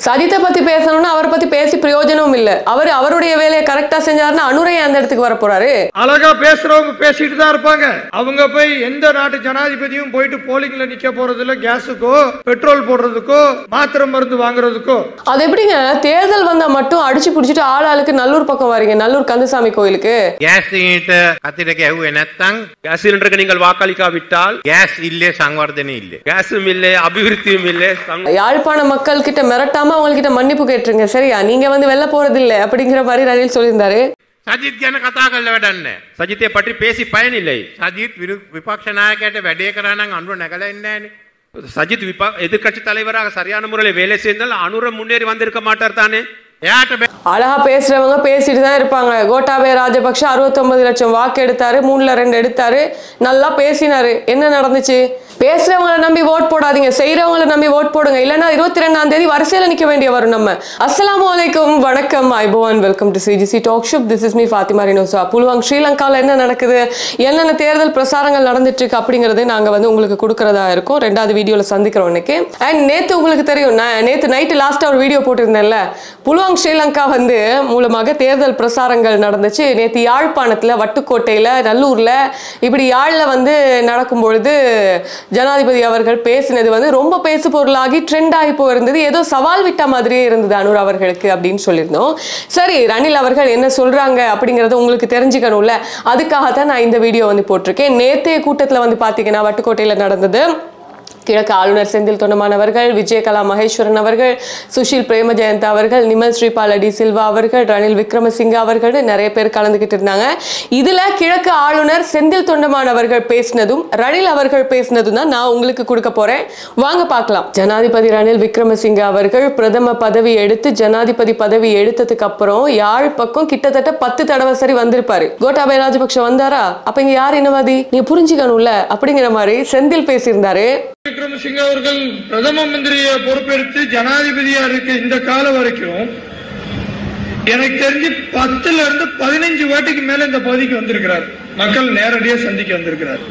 சஜித்தை பத்தி பேசணும்னா அவரை பத்தி பேசி பிரயோஜனமும் இல்ல. அவருடைய வேலையை கரெக்டா செஞ்சாருன்னா அனுரை அந்த இடத்துக்கு வர போறாரு. அழகா பேசுறவங்க பேசிட்டு தான் இருப்பாங்க. அவங்க போய் எந்த நாட்டு ஜனாதிபதியும் போயிட்டு போலிங்ல நிக்க போறது இல்ல. கேஸுக்கோ பெட்ரோல் போடுறதுக்கோ மாத்திரை மருந்து வாங்குறதுக்கோ. அது எப்படிங்க தேர்தல் வந்தா மட்டும் அடிச்சு பிடிச்சிட்டு ஆளுக்கு நல்லூர் பக்கம் வரீங்க? நல்லூர் கந்தசாமி கோயிலுக்கு கேஸ் கத்திரிக்க கேஸ் சிலிண்டருக்கு நீங்கள் வாக்களிக்காவிட்டால் கேஸ் இல்லே சங்கவர்தனை இல்லை, கேஸும் இல்லை, அபிவிருத்தியும் இல்லை. யாழ்ப்பாண மக்கள் கிட்ட மிரட்டாம அவங்ககிட்ட மன்னிப்பு கேட்டுருங்க சரியா? நீங்க வந்து வெல்ல போறது இல்ல அப்படிங்கிற மாதிரி ரணில் சொல்லியிருந்தாரு. சஜித் ගැන කතා කරලා වැඩක් නැහැ. සජිතේ පටි பேசி பயன் இல்லை. சஜித் விபக்ஷ நாயකයට වැඩේ කරා නම් අනුර නැගලා ඉන්නේ නැහනේ. சஜித் எதிர்க்கட்சி தலைவராக சரியான முறையில் வேலை செய்தால் அனுர முன்னேறி வந்திருக்க மாட்டார் தானே. அழகா பேசுறவங்க பேசிட்டு தான் இருப்பாங்க. கோட்டாபய ராஜபக்ஷ 69 லட்சம் வாக்கு எடுத்தாரு, 3ல் 2 எடுத்தாரு, நல்லா பேசினாரு. என்ன நடந்துச்சு? பேசுறவங்களை நம்பி ஓட் போடாதீங்க, செய்யறவங்களை நம்பி ஓட் போடுங்க. இல்லைன்னா 22ஆம் தேதி வரிசையில நிக்க வேண்டிய வரும். நம்ம அஸ்ஸலாமு அலைக்கும், வணக்கம், iPhone, welcome to CGC talk show. This is me Fathima Rinosa. புல்வாங் ஸ்ரீலங்காவில் என்ன நடக்குது, என்னென்ன தேர்தல் பிரசாரங்கள் நடந்துட்டு இருக்கு அப்படிங்கறதை நாங்க வந்து உங்களுக்கு கொடுக்கறதா இருக்கும். 2வது வீடியோல சந்திக்கிறோம் இன்னைக்கு. அண்ட் நேத்து உங்களுக்கு தெரியும், நேத்து நைட்டு லாஸ்டா ஒரு வீடியோ போட்டிருந்தேன்ல. புல்வாங் ஸ்ரீலங்கா வந்து மூலமாக தேர்தல் பிரசாரங்கள் நடந்துச்சு. நேத்து யாழ்ப்பாணத்துல, வட்டுக்கோட்டையில, நல்லூர்ல, இப்படி யாழ்ல வந்து நடக்கும் பொழுது ஜனாதிபதி அவர்கள் பேசினது வந்து ரொம்ப பேசு பொருளாகி ட்ரெண்ட் ஆகி போயிருந்தது. ஏதோ சவால் விட்ட மாதிரியே இருந்தது அனுர் அவர்களுக்கு அப்படின்னு சொல்லியிருந்தோம். சரி, ரணில் அவர்கள் என்ன சொல்றாங்க அப்படிங்கறத உங்களுக்கு தெரிஞ்சுக்கணும்ல, அதுக்காகத்தான் நான் இந்த வீடியோ வந்து போட்டிருக்கேன். நேத்தைய கூட்டத்துல வந்து பாத்தீங்கன்னா வட்டுக்கோட்டையில நடந்தது. கிழக்கு ஆளுநர் செந்தில் தொண்டமான் அவர்கள், விஜயகலா மகேஸ்வரன் அவர்கள், சுஷில் பிரேமஜயந்த அவர்கள், நிமல் ஸ்ரீபால் டி சில்வா அவர்கள், ரணில் விக்ரமசிங்க அவர்கள் நிறைய பேர் கலந்துகிட்டு இருந்தாங்க. இதுல கிழக்கு ஆளுநர் செந்தில் தொண்டமான் அவர்கள் பேசினதும் ரணில் அவர்கள் பேசினதும் தான் நான் உங்களுக்கு கொடுக்க போறேன். வாங்க பார்க்கலாம். ஜனாதிபதி ரணில் விக்ரமசிங்க அவர்கள் பிரதம பதவி எடுத்து ஜனாதிபதி பதவி எடுத்ததுக்கு அப்புறம் யாழ் பக்கம் கிட்டத்தட்ட 10 தடவை சரி வந்திருப்பாரு. கோட்டாபய ராஜபக்ஷ வந்தாரா? அப்ப இங்க யார் இனவாதி, நீ புரிஞ்சுக்கணும்ல அப்படிங்கிற மாதிரி செந்தில் பேசியிருந்தாரு. விக்ரமசிங்க அவர்கள் பிரதம மந்திரியை பொறுப்பெடுத்து ஜனாதிபதியா இருக்க இந்த காலம் வரைக்கும் எனக்கு தெரிஞ்சு 10ல இருந்து 15 வாட்டிக்கு மேல இந்த பகுதிக்கு வந்திருக்கிறார். மக்கள் நேரடியாக சந்திக்க வந்திருக்கிறார்.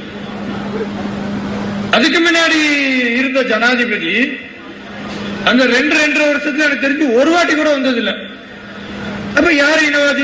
அதுக்கு முன்னாடி இருந்த ஜனாதிபதி அந்த 2.5 வருஷத்துல எனக்கு தெரிஞ்சு ஒரு வாட்டி கூட வந்ததில்லை. அப்ப யாரு இனவாதி?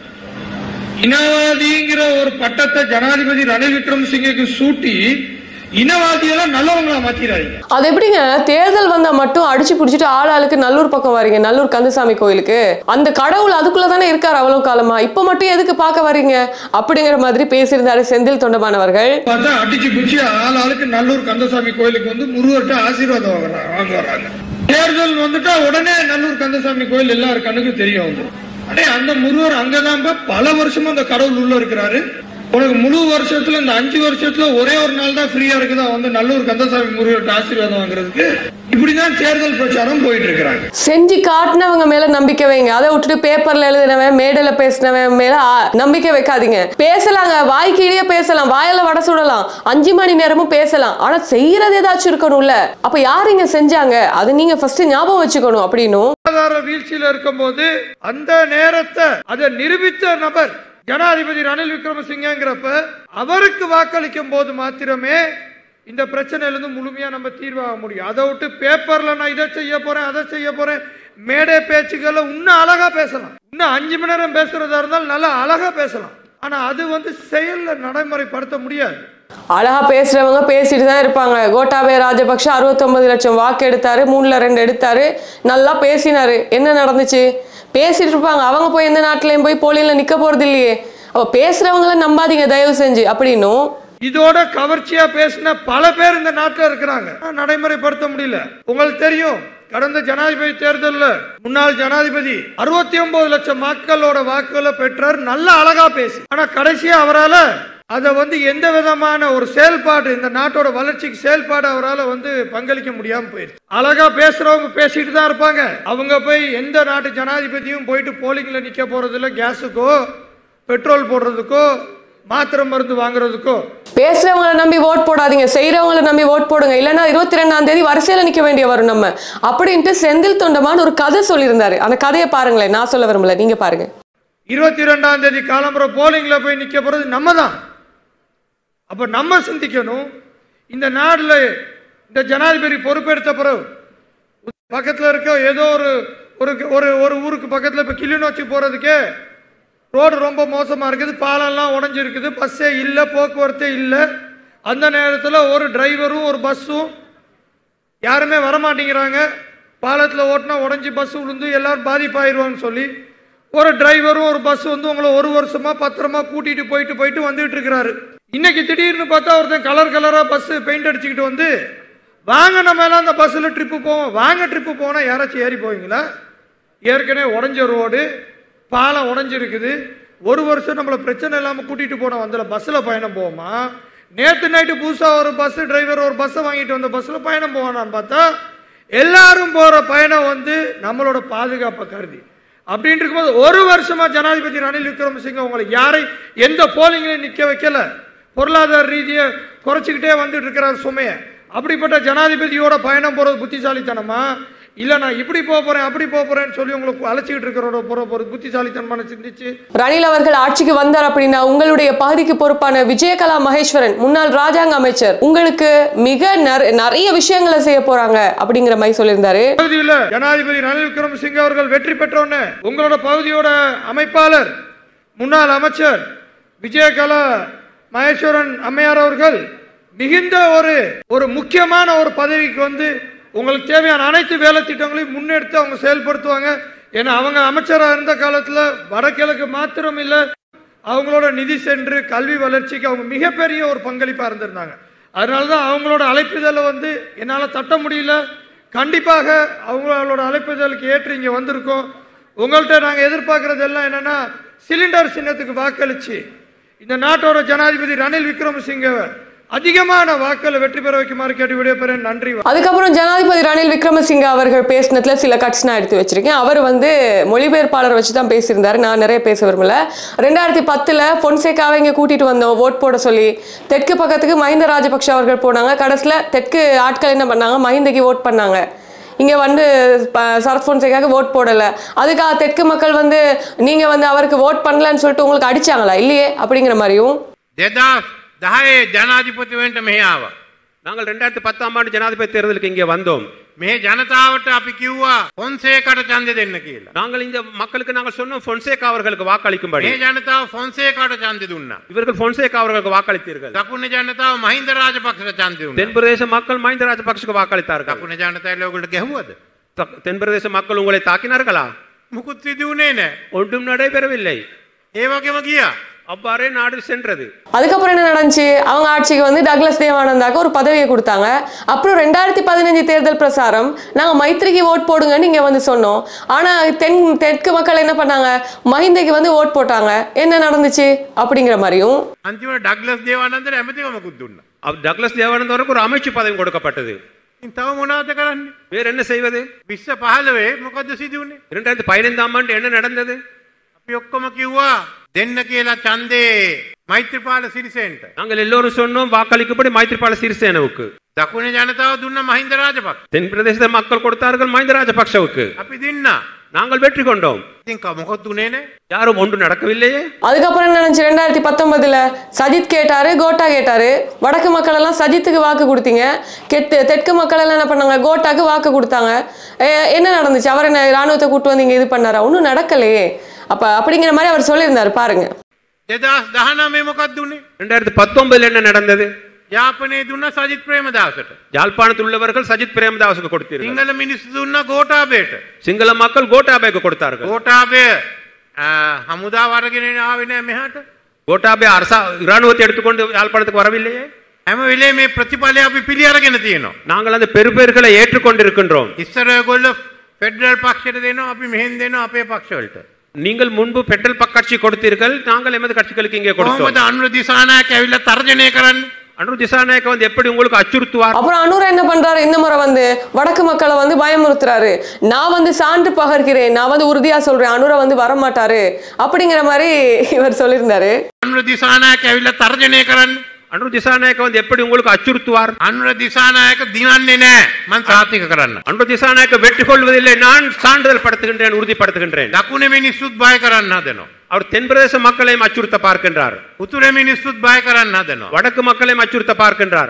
இனவாதிங்கிற ஒரு பட்டத்தை ஜனாதிபதி ரணில் விக்ரமசிங்கக்கு சூட்டி இனவாதியெல்லாம் நல்லவங்களா மாத்திராதீங்க. அது எப்படிங்க தேர்தல் வந்தா மட்டும் அடிச்சு பிடிச்சிட்டு ஆளுக்கு நல்லூர் பக்கம் வரீங்க? நல்லூர் கந்தசாமி கோயிலுக்கு அந்த கடவுள் அதுக்குள்ளதானே இருக்காரு அவ்வளவு காலமா, இப்ப மட்டும் எதுக்கு பார்க்க வரீங்க அப்படிங்கிற மாதிரி பேசியிருந்தாரு செந்தில் தொண்டமான் அவர்கள். பார்த்தா அடிச்சு பிடிச்சி ஆளுக்கு நல்லூர் கந்தசாமி கோயிலுக்கு வந்து முருகர்கிட்ட ஆசீர்வாதம் வாங்க வராங்க. தேர்தல் வந்துட்டா உடனே நல்லூர் கந்தசாமி கோயில் எல்லாரும் கண்ணுக்கு தெரிய வந்து, அடே அந்த முருகர் அங்கதான் பல வருஷமா அந்த கடவுள் உள்ள இருக்கிறாரு. உனக்கு முழு வருஷத்துல இந்த 5 வருஷத்துல ஒரே ஒரு நாள் தான் ஃப்ரீயா இருக்குதா வந்து நல்லூர் கந்தசாமி முருகர்கிட்ட ஆசீர்வாதம் வாங்குறதுக்கு. இப்படிதான் தேர்தல் பிரச்சாரம் போயிட்டு இருக்கிறாங்க. செஞ்சு காட்டினவங்க மேல நம்பிக்கை வைங்க, அதை விட்டுட்டு பேப்பர்ல எழுதினவன் மேடையில பேசினவன் மேல நம்பிக்கை வைக்காதீங்க. பேசலாங்க, வாய்க்கீழே பேசலாம், வாயில வட சுடலாம், 5 மணி நேரமும் பேசலாம், ஆனா செய்யறது ஏதாச்சும் இருக்கணும்ல. அப்ப யாருங்க செஞ்சாங்க அது நீங்க ஃபர்ஸ்ட் ஞாபகம் வச்சுக்கணும். அப்படின்னும் வீழ்ச்சியில இருக்கும் போது அந்த நேரத்தை அதை நிரூபித்த நபர் ஜனாதிபதி ரணில் விக்ரமசிங்கங்கிறப்ப அவருக்கு வாக்களிக்கும் போது மாத்திரமே இந்த பிரச்சனையிலிருந்து முழுமையா நம்ம தீர்வாக முடியும். அதை விட்டு பேப்பர்ல நான் இதை செய்ய போறேன் அதை செய்ய போறேன் மேடை பேச்சுக்களை இன்னும் அழகா பேசலாம். இன்னும் 5 மணி நேரம் பேசுறதா இருந்தாலும் நல்லா அழகா பேசலாம். ஆனா அது வந்து செயல்ல நடைமுறைப்படுத்த முடியாது. அழகா பேசுறவங்க பேசிட்டு தான் இருப்பாங்க. கோட்டாபய ராஜபக்ஷ 69 லட்சம் வாக்கு எடுத்தாரு, 3ல் 2 எடுத்தாரு, நல்லா பேசினாரு. என்ன நடந்துச்சு? பேசிட்டு இருப்பாங்க. அவங்க போய் எந்த நாட்டிலையும் போய் போலியில நிக்க போறது இல்லையே. அப்ப பேசுறவங்களை நம்பாதீங்க தயவு செஞ்சு அப்படின்னும். இதோட கவர்ச்சியா பேசின பல பேர் இந்த நாட்டில் இருக்கிறாங்க, நடைமுறைப்படுத்த முடியல. உங்களுக்கு தெரியும், கடந்த ஜனாதிபதி தேர்தலில் முன்னாள் ஜனாதிபதி 69 லட்சம் மக்களோட வாக்குகளை பெற்றார். நல்ல அழகா பேசி, ஆனா கடைசியா அவரால் அதை வந்து எந்த விதமான ஒரு செயல்பாடு, இந்த நாட்டோட வளர்ச்சிக்கு செயல்பாடு அவரால் வந்து பங்களிக்க முடியாம போயிடுச்சு. அழகா பேசுறவங்க பேசிட்டு தான் இருப்பாங்க. அவங்க போய் எந்த நாட்டு ஜனாதிபதியும் போயிட்டு போலிங்ல நிக்க போறது இல்ல. கேஸுக்கோ பெட்ரோல் போடுறதுக்கோ மாத்திரை மருந்து வாங்குறதுக்கோ. பேசுறவங்களை நம்பி ஓட் போடாதீங்க, செய்யறவங்களை நம்பி ஓட் போடுங்க. இல்லைன்னா 22ஆம் தேதி வரிசையில நிக்க வேண்டிய வரும் நம்ம அப்படின்ட்டு செந்தில் தொண்டமான் ஒரு கதை சொல்லியிருந்தாரு. அந்த கதையை பாருங்களேன், நான் சொல்ல விரும்பல, நீங்க பாருங்க. 22ஆம் தேதி காலம்புற போலிங்ல போய் நிக்க போறது நம்ம தான். அப்ப நம்ம சிந்திக்கணும், இந்த நாடுல இந்த ஜனாதிபதி பொறுப்பெடுத்த பிறகு பக்கத்தில் இருக்க ஏதோ ஒரு ஒரு ஒரு ஊருக்கு பக்கத்தில் இப்போ கிளிநொச்சி போகிறதுக்கே ரோடு ரொம்ப மோசமாக இருக்குது, பாலம்லாம் உடஞ்சிருக்குது, பஸ்ஸே இல்லை, போக்குவரத்தே இல்லை. அந்த நேரத்தில் ஒரு டிரைவரும் ஒரு பஸ்ஸும் யாருமே வரமாட்டேங்கிறாங்க. பாலத்தில் ஓட்டினா உடஞ்சி பஸ் விழுந்து எல்லாரும் பாதிப்பாயிருவான்னு சொல்லி ஒரு டிரைவரும் ஒரு பஸ் வந்து உங்களை ஒரு வருஷமா பத்திரமா கூட்டிட்டு போயிட்டு வந்துட்டு இருக்கிறாரு. இன்னைக்கு திடீர்னு பார்த்தா ஒருத்தன் கலரா பஸ் பெயிண்ட் அடிச்சுக்கிட்டு வந்து வாங்க நம்ம எல்லாம் அந்த பஸ்ல ட்ரிப்பு போவோம், வாங்க ட்ரிப்பு போனா யாராச்சும் ஏறி போவீங்களா? ஏற்கனவே உடஞ்ச ரோடு, பாலம் உடஞ்சிருக்குது, ஒரு வருஷம் நம்மள பிரச்சனை இல்லாம கூட்டிட்டு போனோம், அந்த பஸ்ல பயணம் போவோமா? நேற்று நைட்டு புதுசா ஒரு பஸ் டிரைவர் ஒரு பஸ்ஸை வாங்கிட்டு வந்த பஸ்ல பயணம் போவானான்னு பார்த்தா எல்லாரும் போற பயணம் வந்து நம்மளோட பாதுகாப்பை கருதி. அப்படின்னு இருக்கும்போது ஒரு வருஷமா ஜனாதிபதி ரணில் விக்ரமசிங்க உங்களை யாரை எந்த போலிங்லையும் நிக்க வைக்கல, பொருளாதார ரீதியை குறைச்சிக்கிட்டே வந்துட்டு இருக்கிறார் சுமைய. அப்படிப்பட்ட ஜனாதிபதியோட பயணம் போறது புத்திசாலித்தனமா? இல்ல நான் இப்படி போறேன் அப்படி போறேன்னு சொல்லி உங்களுக்கு அழைச்சிக்கிட்டு இருக்கிற புத்திசாலித்தனமான சிந்திச்சு ரணில் அவர்கள் ஆட்சிக்கு வந்தார் அப்படின்னா உங்களுடைய பகுதிக்கு பொறுப்பான விஜயகலா மகேஸ்வரன் முன்னாள் ராஜாங்க அமைச்சர் உங்களுக்கு மிக நிறைய விஷயங்களை செய்ய போறாங்க அப்படிங்கிற மாதிரி சொல்லியிருந்தாரு. ஜனாதிபதி ரணில் விக்ரமசிங்க அவர்கள் வெற்றி பெற்றோன்னு உங்களோட பகுதியோட அமைப்பாளர் முன்னாள் அமைச்சர் விஜயகலா மகேஸ்வரன் அம்மையார் அவர்கள் மிகுந்த ஒரு முக்கியமான ஒரு பதவிக்கு வந்து உங்களுக்கு தேவையான அனைத்து வேலை திட்டங்களையும் முன்னெடுத்து அவங்க செயல்படுத்துவாங்க. ஏன்னா அவங்க அமைச்சராக இருந்த காலத்தில் வடகிழக்கு மாத்திரம் இல்லை, அவங்களோட நிதி சென்று கல்வி வளர்ச்சிக்கு அவங்க மிகப்பெரிய ஒரு பங்களிப்பாக இருந்திருந்தாங்க. அதனாலதான் அவங்களோட அழைப்புதலை வந்து என்னால் தட்ட முடியல. கண்டிப்பாக அவங்களோட அழைப்புதலுக்கு ஏற்று இங்கே வந்திருக்கோம். உங்கள்கிட்ட நாங்கள் எதிர்பார்க்கறது எல்லாம் என்னன்னா சிலிண்டர் சின்னத்துக்கு வாக்களிச்சு இந்த நாட்டோட ஜனாதிபதி ரணில் விக்ரமசிங்க அதிகமான வாக்களை வெற்றி பெற வைக்குமாறு கேட்டு விடைபெறேன். நன்றி. அதுக்கப்புறம் ஜனாதிபதி ரணில் விக்ரமசிங்க அவர்கள் பேசினதுல சில கட்ஸ் நான் எடுத்து வச்சிருக்கேன். அவர் வந்து மொழிபெயர்ப்பாளர் வச்சு தான் பேசியிருந்தாரு, நான் நிறைய பேச விரும்பல. 2010 பொன்சேகாவை இங்கே கூட்டிட்டு வந்தோம் ஓட் போட சொல்லி. தெற்கு பக்கத்துக்கு மஹிந்த ராஜபக்ஷ அவர்கள் போனாங்க. கடைசியில் தெற்கு ஆட்கள் என்ன பண்ணாங்க, மஹிந்தக்கு ஓட் பண்ணாங்க. இங்கே வந்து சரத் பொன்சேகாவுக்கு ஓட் போடலை. அதுக்காக தெற்கு மக்கள் வந்து நீங்க வந்து அவருக்கு ஓட் பண்ணலன்னு சொல்லிட்டு உங்களுக்கு அடிச்சாங்களா? இல்லையே அப்படிங்கிற மாதிரியும் ජනාධිපතිවන්ට මෙහි ආවා. நாங்கள் 2010 ஆண்டு ஜனாதிபதி தேர்தலுக்கு இங்கே வந்தோம். මේ ජනතාවට අපි කිව්වා ෆොන්සේකාට ඡන්දෙ දෙන්න කියලා. நாங்கள் இந்த மக்களுக்கு நாங்கள் சொன்னோம் பொன்சேகா அவர்களுக்கு வாக்களிக்கும்படி. මේ ජනතාව ෆොන්සේකාට ඡන්දෙ දුන්නා. இவர்கள் பொன்சேகா அவர்களுக்கு வாக்களித்தீர்கள். දකුණු ජනතාව මහින්ද රාජපක්ෂට ඡන්දෙ දුන්නා. தென் பிரதேச மக்கள் மஹிந்த ராஜபக்ஷக்கு வாக்களித்தார்கள். දකුණු ජනතාව ලෝකෙට ගැහුවද? தென் பிரதேச மக்கள் உங்களை தாக்கினார்களா? මුකුත් සිදු වුණේ නැහැ. ஒன்றும் நடைபெறவில்லை. ඒ වගේම ගියා. அவ்வாறே நாடு சென்றது. அதுக்கப்புறம் என்ன நடந்துச்சு, அவங்க ஆட்சிக்கு வந்து டக்ளஸ் தேவானந்தாக்கு ஒரு பதவியை கொடுத்தாங்க. அப்புறம் 2015 தேர்தல் பிரசாரம் நாங்கள் மைத்ரிக்கு ஓட் போடுங்கன்னு இங்கே வந்து சொன்னோம். ஆனால் தெற்கு மக்கள் என்ன பண்ணாங்க, மஹிந்தைக்கு வந்து ஓட் போட்டாங்க. என்ன நடந்துச்சு அப்படிங்கிற மாதிரியும் අන්තිමට ඩග්ලස් දේවානන්දට ඇමතිකමකුත් දුන්නා. டக்ளஸ் தேவானந்தருக்கு ஒரு அமைச்சு பதவி கொடுக்கப்பட்டது. තව මොනවද කරන්නේ? வேற என்ன செய்வது? 2015 මොකද්ද සිදු වුනේ? 2015 ஆண்டு என்ன நடந்தது? අපි ඔක්කොම කිව්වා දෙන්න කියලා ඡන්දේ මෛත්‍රීපාල සිරිසේනට. நாங்கள் எல்லோரும் சொன்னோம் வாக்களிக்கும்படி மைத்ரிபால சிறிசேனவுக்கு. දකුණේ ජනතාව දුන්න මහින්ද රාජපක්ෂ. தென் பிரதேச மக்கள் கொடுத்தார்கள் மஹிந்த ராஜபக்ஷவுக்கு. අපි දින්නා. நாங்கள் வெற்றி கொண்டோம். ඉතින් මොකද දුන්නේ නැහැ? யாரும் ஒன்று நடக்கவில்லையே. அதுக்கப்புறம் என்ன நடந்துச்சு, 2019 சஜித் கேட்டாரு, கோட்டா கேட்டாரு. வடக்கு மக்கள் எல்லாம் சஜித்துக்கு வாக்கு கொடுத்தீங்க. தெற்கு மக்கள் எல்லாம் என்ன பண்ணாங்க, கோட்டாக்கு வாக்கு கொடுத்தாங்க. என்ன நடந்துச்சு? அவர் என்ன ராணுவத்தை கூட்டு வந்து இங்க இது பண்ணாரா? ஒன்றும் நடக்கலையே. அப்ப அப்படிங்கிற மாதிரி அவர் சொல்லியிருந்தாரு. பாருங்க 2019 මොකක්ද දුන්නේ? 2019 என்ன நடந்தது? යාපනයේ දුන්න සජිත් ප්‍රේමදාසට. யாழ்ப்பாணத்தில் உள்ளவர்கள் சஜித் பிரேமதாசுக்கு கொடுத்தீர்கள். සිංහල මිනිස්සු දුන්න ගෝඨාභයට. சிங்கள மக்கள் கோட்டாபேக்கு கொடுத்தார்கள். ගෝඨාභය හමුදාව අරගෙන ආවේ නෑ මෙහාට. கோட்டாபே இராணுவத்தை எடுத்துக்கொண்டு யாழ்ப்பாணத்துக்கு வரவில்லையே. හැම වෙලේම මේ ප්‍රතිඵලය අපි පිළි අරගෙන තියෙනවා. நாங்கள் அந்த பெருபேர்களை ஏற்றுக்கொண்டிருக்கின்றோம். ඉස්සර ඔයගොල්ලෝ ෆෙඩරල් පක්ෂයට දෙනවා, අපි මෙහෙන් දෙනවා අපේ පක්ෂවලට. நீங்கள் முன்பு பெட்ரோல் கட்சி கொடுத்தீர்கள், நாங்கள் எமது கட்சிகளுக்கு இங்கே கொடுத்தோம். කොහොමද අනුර දිසානායක ඇවිල්ලා තර්ජනය කරන්නේ? அனுர் திசாநாயக்க வந்து எப்படி உங்களுக்கு அச்சுறுத்துவார்? அப்புறம் அனுர் என்ன பண்றாரு, இந்த முறை வந்து வடக்கு மக்களை வந்து பயமுறுத்துறாரு. நான் வந்து சான்று பகர்கிறேன், நான் வந்து உறுதியா சொல்றேன், அனுரை வந்து வரமாட்டாரு அப்படிங்கிற மாதிரி இவர் சொல்லியிருந்தாரு. අනුර දිසානායක ඇවිල්ලා තර්ජනය කරන්නේ. அனுர் திசாநாயக்க வந்து எப்படி உங்களுக்கு அச்சுறுத்துவார்? අනුර දිසානායක දිනන්නේ නැහැ. මම සාතික කරන්න. அனுர் திசாநாயக்க வெற்றி கொள்வதில்லை, நான் சான்றிதழ் படுத்துகின்றேன், உறுதிப்படுத்துகின்றேன். දකුණේ මිනිස්සුත් බය කරන්න හදනවා. அவர் தென் பிரதேச மக்களையும் அச்சுறுத்த பார்க்கின்றார். උතුරේ මිනිස්සුත් බය කරන්න හදනවා. வடக்கு மக்களையும் அச்சுறுத்த பார்க்கின்றார்.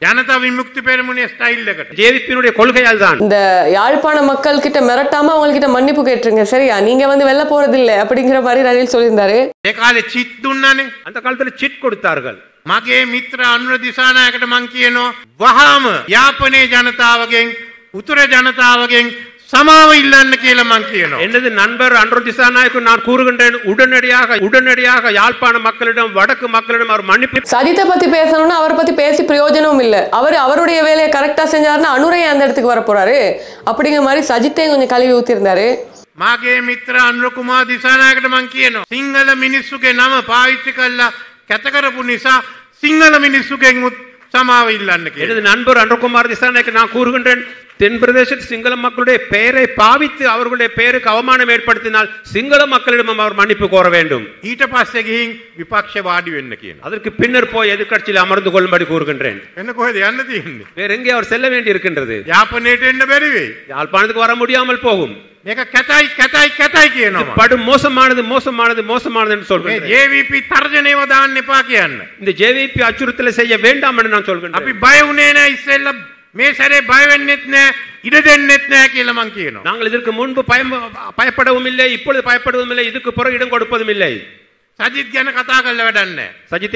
ජනතා විමුක්ති පෙරමුණේ ස්ටයිල් එකට. ஜேவிபியினுடைய கொள்கை அதுதான். இந்த யாழ்ப்பாண மக்கள் கிட்ட மிரட்டாம அவங்க கிட்ட மன்னிப்பு கேட்டுருங்க, சரியா? நீங்க வந்து வெளில போறது இல்ல அப்படிங்கிற மாதிரி ரணில் சொல்லியிருந்தாரு. ඒ කාලේ චිත් දුන්නානේ. அந்த காலத்துல சிட் கொடுத்தார்கள். මගේ මිත්‍ර අනුර දිසානායකට මං කියනවා වහාම යාපනයේ ජනතාවගෙන් උතුර ජනතාවගෙන් සමාව ඉල්ලන්න කියලා මං කියනවා. எனது நண்பர் அன்ரோத் திசாநாயக்கு நான் கூறுகின்றேன், உடனடியாக யாழ்ப்பாண மக்களிடம் வடக்கு மக்களிடம் அவர் மன்னிப்பு. சஜித்தை பத்தி பேசணும்னா அவரை பத்தி பேசி பிரயோஜனமும் இல்ல. அவருடைய வேலையை கரெக்டா செஞ்சாருன்னா அனுரை அந்த இடத்துக்கு வர போறாரு அப்படிங்கிற மாதிரி சஜித்தையும் கொஞ்சம் கழுவி ஊத்திருந்தாரு. මාගේ මිත්‍ර අනුර කුමාර දිසානායකට මං කියනවා සිංහල මිනිස්සුගේ නම පාවිච්චි කළා කැත කරපු නිසා සිංහල මිනිස්සුගෙන් සමාව ඉල්ලන්න කියලා. எனது நண்பர் அன்ரோகுமார் திசாநாயக்கு நான் கூறுகின்றேன், தென் பிரதேசத்தில் சிங்கள மக்களுடைய பெயரை பாவித்து அவர்களுடைய பெயருக்கு அவமானம் ஏற்படுத்தினால் சிங்கள மக்களிடம் அவர் மன்னிப்பு கோர வேண்டும். ඊට පස්සේ ගිහින් විපක්ෂ වාඩි වෙන්න කියනවා. அதற்கு பின்னர் போய் எதிர்க்கட்சியில் அமர்ந்து கொள்ளும்படி கூறுகின்றேன். එන්න කොහෙද යන්න තියෙන්නේ? வேற எங்கே அவர் செல்ல வேண்டி இருக்கின்றது? යාපනයට එන්න බැරි වෙයි. யாழ்ப்பாணத்துக்கு வர முடியாமல் போகும். මේක කැතයි කියනවා. படு மோசமானது என்று මේ சொல்கிறேன். JVP තර්ජනයව දාන්න එපා කියන්න. இந்த ஜேவிபி அச்சுறுத்தலை செய்ய வேண்டாம் என்று நான் சொல்கிறேன். අපි බය වුණේ නැහැ ඉස්සෙල්ලා මේ සැරේ බය වෙන්නෙත් නැහැ ඉඩ දෙන්නෙත් නැහැ කියලා මං කියනවා. நாங்கள் இதற்கு முன்பு பயப்படவும் இல்லை, இப்பொழுது பயப்படுவதும் இல்லை, இதுக்கு பிறகு இடம் கொடுப்பதும் இல்லை. සජිත් ගැන කතා කරලා වැඩක් නැහැ.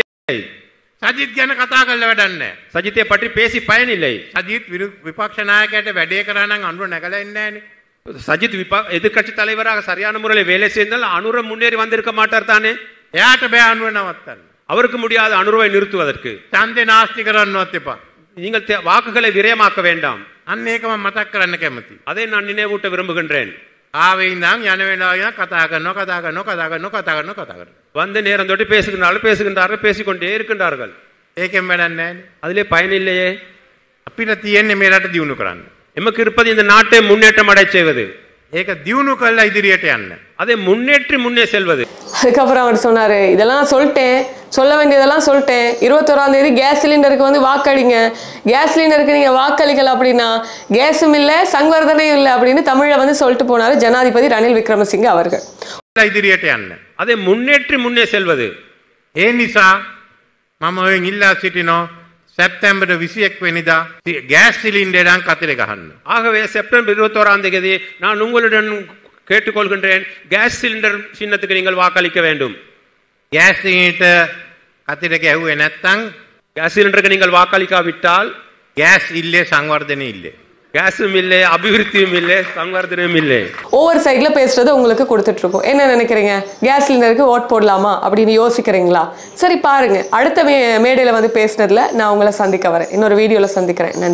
සජිත් ගැන කතා කරලා වැඩක් නැහැ. சஜித்தை பற்றி பேசி பயனில்லை. සජිත් විපක්ෂ නායකයට වැඩේ කරා නම් අනුර නැගලා ඉන්නේ නැහනේ. சஜித் எதிர்க்கட்சி தலைவராக சரியான முறையில் வேலை செய்தால் அனுர முன்னேறி வந்திருக்க மாட்டார் தானே? එයාට බෑ අනුර නවත්තන්න. அவருக்கு முடியாது அனுருவை நிறுத்துவதற்கு. ඡන්දේ නාස්ති කරන්නවත් එපා. நீங்கள் வாக்குகளை விரயமாக்க வேண்டாம். අන්න ඒක මම මතක් කරන්න කැමතියි. அதை நான் நினைவூட்ட விரும்புகின்றேன். ආවේ ඉඳන් යන වෙලාවෙ කතා කරනවා. வந்த நேரம் தொட்டு பேசுகின்றார்கள், பேசிக்கொண்டே இருக்கின்றார்கள். ඒකෙන් වැඩක් නැහැනේ. அதிலே பயனில்லையே. අපිට තියෙන්නේ මේ රට දියුණු කරන්න. எமக்கு இருப்பது இந்த நாட்டை முன்னேற்றம் அடை செய்வது. ඒක දියුණු කළා ඉදිරියට යන්න. அதை முன்னேற்றி முன்னே செல்வது. அதுக்கப்புறம் அவர் சொன்னாரு, இதெல்லாம் சொல்ல வேண்டியதெல்லாம் சொல்லிட்டேன். 21ஆம் தேதி கேஸ் சிலிண்டருக்கு வந்து வாக்களிங்க. கேஸ் சிலிண்டருக்கு நீங்க வாக்களிக்கல அப்படின்னா கேஸும் இல்லை சங்வர்தனையும் இல்லை அப்படின்னு தமிழ்ல வந்து சொல்லிட்டு போனாரு ஜனாதிபதி ரணில் விக்ரமசிங்கே அவர்கள். ඉදිරියට යන්න. அதை முன்னேற்றி முன்னே செல்வது. ඒ නිසා මම ඔයෙන් ඉල්ලා සිටිනවා සැප්තැම්බර් 21 වෙනිදා ගෑස් සිලින්ඩරයන් කතරේ ගහන්න. ஆகவே செப்டம்பர் 21ஆம் தேதி நான் உங்களுடன் கேட்டுக்கொள்கின்றேன், கேஸ் சிலிண்டர் சின்னத்துக்கு நீங்கள் வாக்களிக்க வேண்டும். ගෑස් සිලින්ඩරට කතරේ ගැහුවේ නැත්නම් கேஸ் சிலிண்டருக்கு நீங்கள் வாக்களிக்காவிட்டால் ගෑස් ඉල්ලේ සංවර්ධනය ඉල්ලේ. கேஸும் இல்லை, அபிவிருத்தியும் இல்லை, சங்வர்தனையும் இல்லை. ஓவர் சைட்ல பேசுறது உங்களுக்கு கொடுத்துட்டு இருக்கோம். என்ன நினைக்கிறீங்க? கேஸ் சிலிண்டருக்கு ஓட் போடலாமா அப்படின்னு யோசிக்கிறீங்களா? சரி பாருங்க, அடுத்த மேடையில வந்து பேசுனதுல நான் உங்களை சந்திக்க வரேன். இன்னொரு வீடியோல சந்திக்கிறேன். நன்றி.